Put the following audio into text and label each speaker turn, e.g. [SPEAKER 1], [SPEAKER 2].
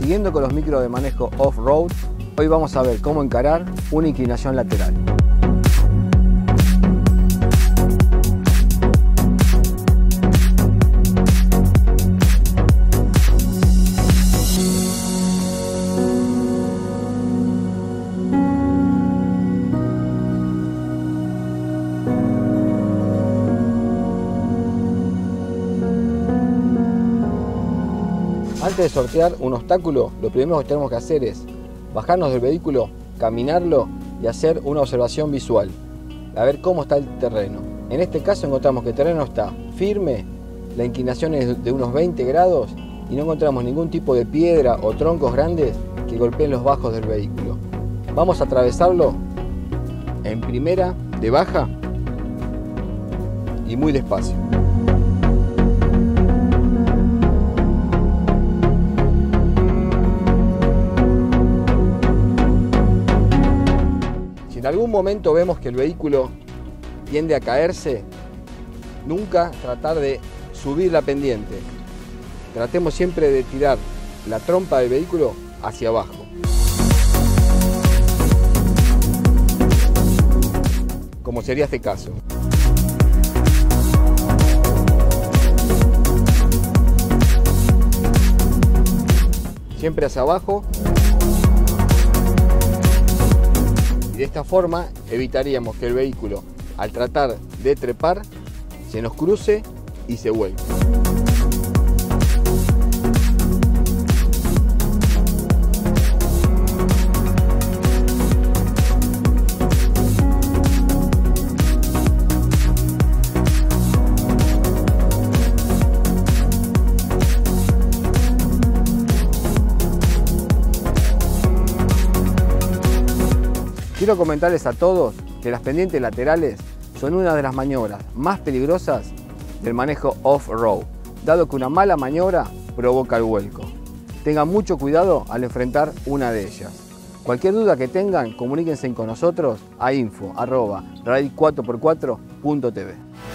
[SPEAKER 1] Siguiendo con los micros de manejo off-road, hoy vamos a ver cómo encarar una inclinación lateral. Antes de sortear un obstáculo, lo primero que tenemos que hacer es bajarnos del vehículo, caminarlo y hacer una observación visual, a ver cómo está el terreno. En este caso encontramos que el terreno está firme, la inclinación es de unos 20 grados y no encontramos ningún tipo de piedra o troncos grandes que golpeen los bajos del vehículo. Vamos a atravesarlo en primera, de baja y muy despacio. Si en algún momento vemos que el vehículo tiende a caerse, nunca tratar de subir la pendiente. Tratemos siempre de tirar la trompa del vehículo hacia abajo. Como sería este caso. Siempre hacia abajo. De esta forma evitaríamos que el vehículo, al tratar de trepar, se nos cruce y se vuelque. Quiero comentarles a todos que las pendientes laterales son una de las maniobras más peligrosas del manejo off-road, dado que una mala maniobra provoca el vuelco. Tengan mucho cuidado al enfrentar una de ellas. Cualquier duda que tengan, comuníquense con nosotros a info@rally4x4.tv.